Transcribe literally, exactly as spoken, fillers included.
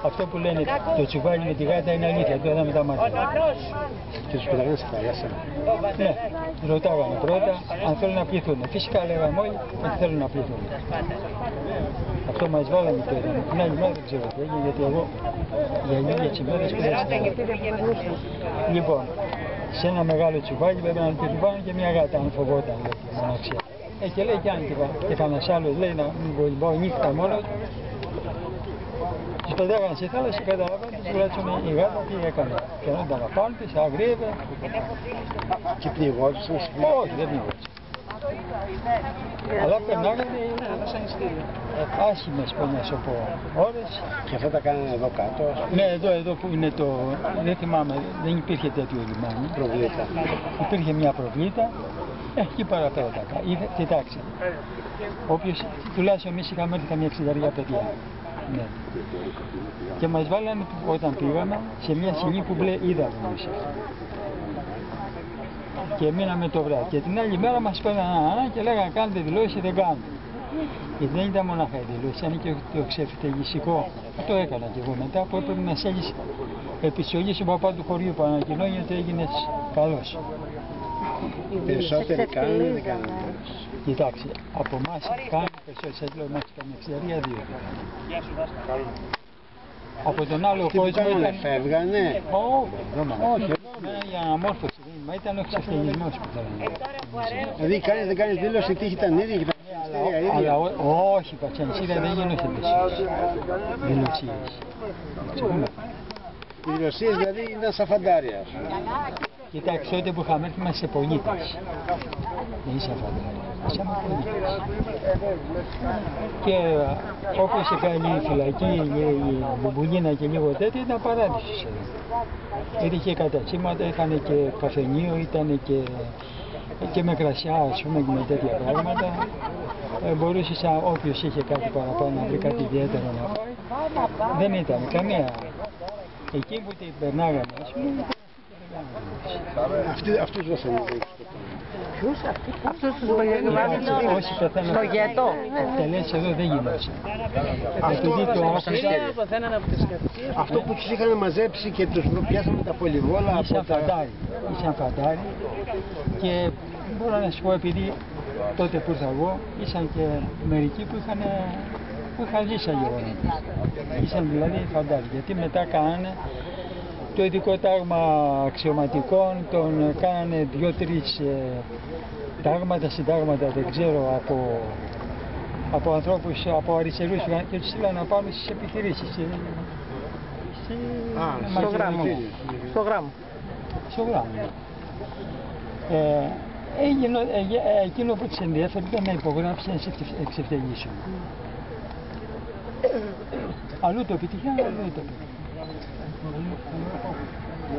Αυτό που λένε το τσουβάλι με τη γάτα είναι αλήθεια, το είδαμε τα μάτια. Και τους πεταγάνε στη θάλασσα. Ναι, ρωτάγανε πρώτα αν θέλουν να πληθούν. Φυσικά λέγαμε όλοι ότι θέλουν να πληθούν. Αυτό μας βάλανε το είδαμε. Την άλλη μέρα δεν ξέρω τι έγινε, γιατί εγώ για λίγες ημέρες πήγα. Λοιπόν, σε ένα μεγάλο τσουβάλι βέβαια να του βάλουν και μια γάτα, αν φοβόταν τη μοναξιά. Ε, και λέει κι αν και κανένας άλλος λέει να μην μπορεί νύχτα μόνο του. Τους πετάγανε στη θάλασσα, καταλαβαίνετε, τουλάχιστον η γάτα τι έκανε. Φαινόταν απάνω της, αγρίευε. Και πνιγόντουσαν. Όχι, δεν πνιγόντουσαν. Αλλά περνάγανε άσχημες πώς να σου πω ώρες. Και αυτά τα κάνανε εδώ κάτω. Ναι, εδώ, εδώ που είναι το... δεν θυμάμαι, δεν υπήρχε τέτοιο λιμάνι. Προβλήτα. Υπήρχε μια προβλήτα. Εκεί παραπέρα τα κάνανε. Κοιτάξτε, όποιος, τουλάχιστον εμείς είχαμε έρθει καμία εξηνταριά παιδιά. Ναι. Και μας βάλανε όταν πήγαμε σε μια σκηνή που μπλε είδαμε εμείς. Και μείναμε το βράδυ. Και την άλλη μέρα μας πέραναν και λέγανε κάνετε δηλώσεις, δεν κάνετε. Γιατί δεν ήταν μονάχα η δηλώση, ήταν και το ξεφτελιστικό. Αυτό έκανα και εγώ μετά που έπρεπε να στέλνεις επιστολή στον παπά του χωριού που ανακοινώνει ότι έγινες καλός. Οι περισσότεροι κάνουν ή δεν κάνουν. Κοιτάξτε, από εμάς κάνουν περισσότεροι, σας λέω εμάς καμία εξαιρία δύο. Από τον άλλο κόσμο ήταν... Φεύγανε. Όχι, για αναμόρφωση δεν μα ήταν ο εξευτελισμός που θέλανε. Δηλαδή κάνεις δεν κάνεις δήλωση τι ήταν ίδια και τα ίδια. Αλλά όχι, πατσανισίδα δεν γίνονται δηλωσίες. Οι δηλωσίες δηλαδή ήταν σαν φαντάρια. Κοιτάξτε, τότε που είχαμε έρθει είμαστε πολίτες. Δεν είσαι φαντάρια. Είσαμε πολίτες. Και όπως έκανε η φυλακή, η Μπουμπουλίνα και λίγο τέτοια, ήταν παράδεισος εδώ. Γιατί είχε κατατσίματα, είχαν και καφενείο, ήταν και, και με κρασιά, ας πούμε, και με τέτοια πράγματα. Ε, μπορούσε όποιος είχε κάτι παραπάνω να βρει κάτι ιδιαίτερο να πάει. Δεν ήταν καμία. Εκεί που την περνάγαμε, ας πούμε, αυτούς δώσανε. Ποιους, αυτούς τους βάζουν στο γέτο. Εκτελέσεις εδώ δεν γινόταν. Αυτό που τους είχαν μαζέψει και τους πιάσαμε τα πολυβόλα. Ήσαν φαντάρι, ήσαν φαντάρι και μπορώ να σου πω επειδή τότε που ήρθα εγώ ήσαν και μερικοί που είχαν, που είχαν ζήσει αγιογονίτες. Ήσαν δηλαδή φαντάρι γιατί μετά κάνανε το ειδικό τάγμα αξιωματικών, τον κάνανε δύο-τρεις ε, τάγματα, συντάγματα, δεν ξέρω, από, από ανθρώπους, από αριστερούς και τους στείλανε να πάμε στις επιχειρήσεις. Σε, σε, Α, στο γράμμο. Στο γράμμο. Στο γράμμο. Ε, έγινε, ε, εκείνο που τους ενδιαφέρει ήταν να υπογράψει να σε εξευτελίσουν. Αλλού το επιτυχία, αλλού το επιτυχία.